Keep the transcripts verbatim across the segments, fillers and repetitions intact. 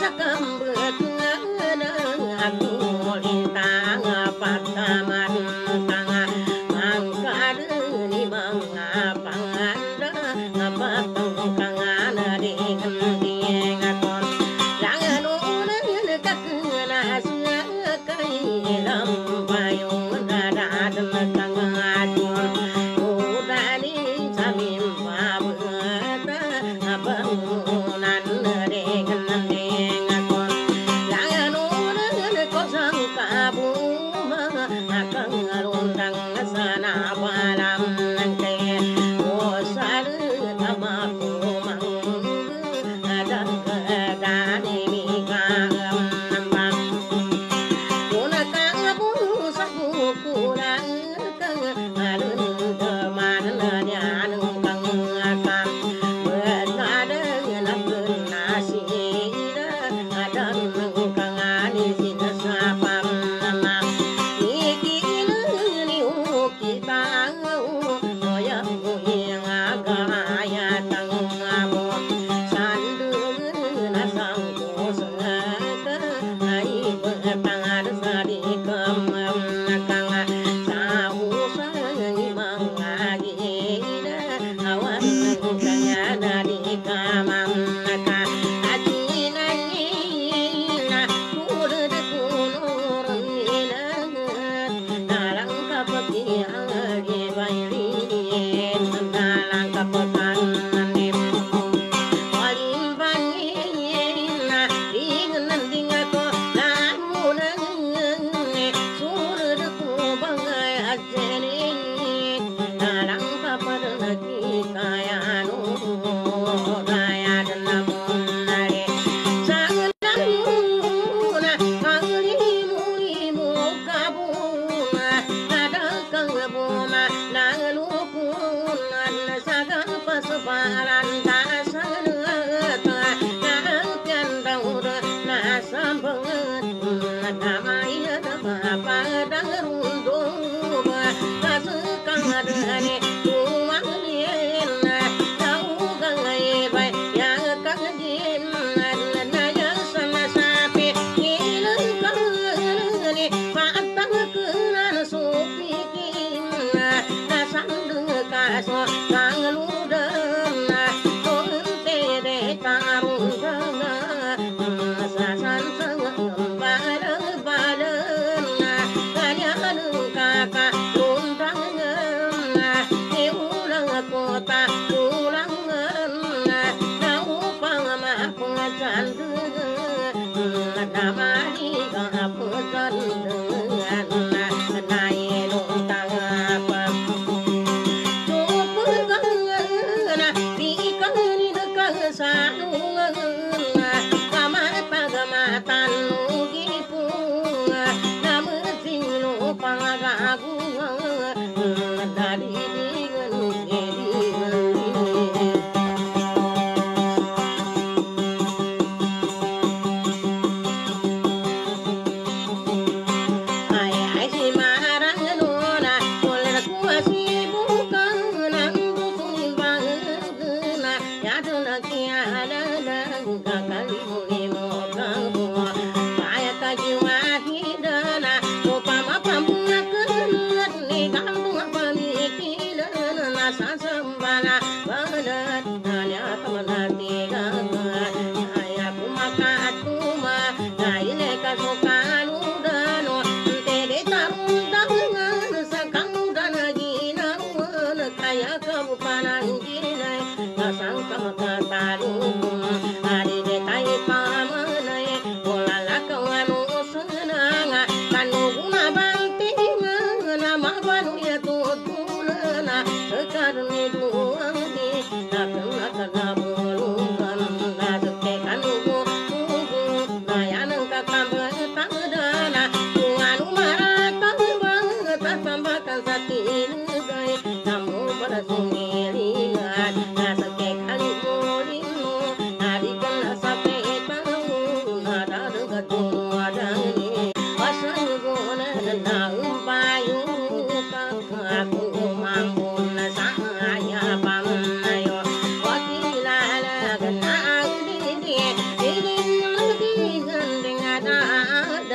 Hãy subscribe cho kênh Ghiền Mì Gõ để không bỏ lỡ những video hấp dẫn.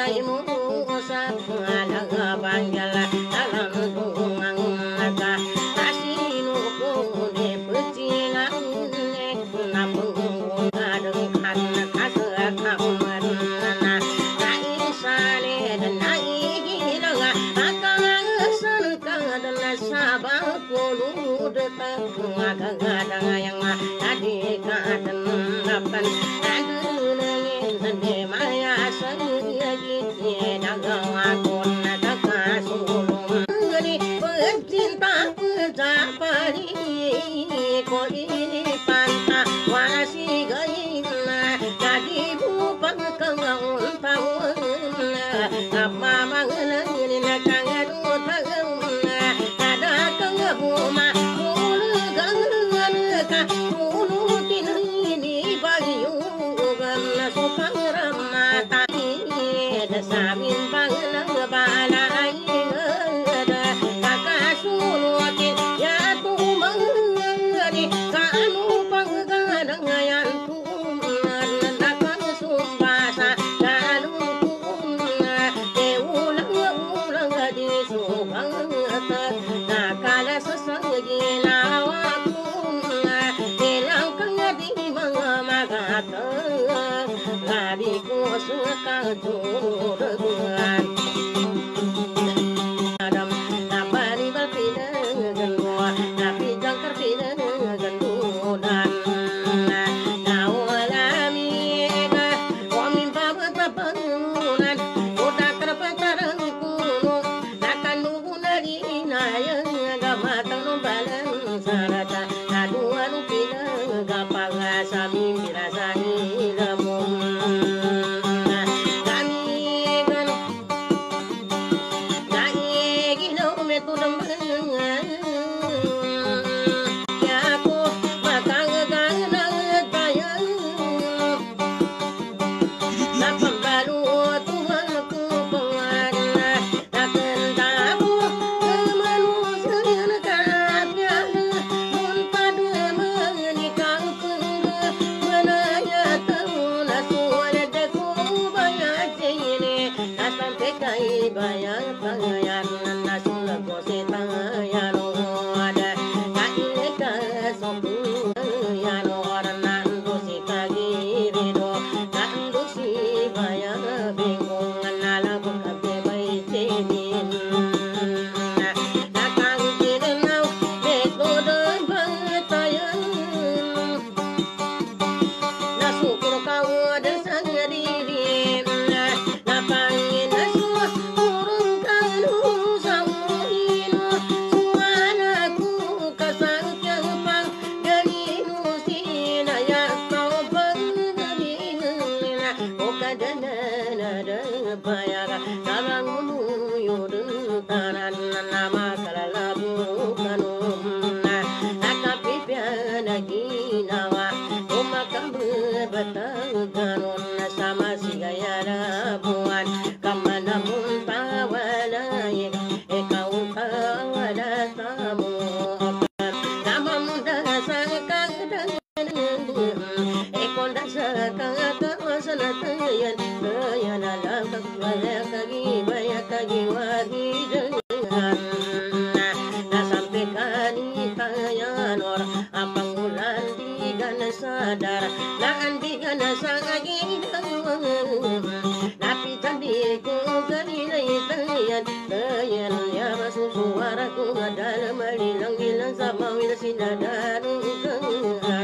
ilmu sa alaga banjala dalam tungang naga kasinu ko de pecingan nek napung adeng kan kasar kaman na isale dan naigilanga akang san kadan sabang kulu detak ngagadang yang tadi kadan dapan adun ngin de maya sagi nagawakon nagakasulong ngani pencinta pejapari ko inipanta wasi gaina jadi bupang kangaun taun apa mangelang nakangadu taun ada kangabuma mulu gangan ka mulu tinini bayugan sukang ramata samin pangalang balay ada kakasulutin ya tumangani kaanu panggadang yan tuman nakang sumbasa kalungkun e ulang ulang di subang nakala sasagi lawakun ilang kang di mga magata lari ko suka turugan adam napari balpina gandua napi jangkar pina gandudan nawalami ga wamin pabatapanunan udah kerpatarang kuno nakan nunari nayang gamatang nombalan sarata nadua lupina gapagasa mimbirasani gamum bayang pangayan nasul ko se tangayan ada kaile ka sopu yan oran nando si kagiri do nando si bayang bengong nala ko kabe bay tenin nakang kinau beto don bangtayan nasukur kau dan sangari napangin bayaga sarang mumuyo tanan nama kalalabu kanum akapipiana ginawa umakam berbatang ganon sama si gayara buan kamana munta walai ekau tawala tamu nama muda sakang dan ekon dasakang kawasanatayan bayan alam banyak lagi banyak lagi wadi dengan nasampaikan itayan orang apang ulan di gana sadar naan di gana sagi napi tadi ku ganina itayan tayan ya masuk suara ku dalam malilang bilang sama wila sinadaru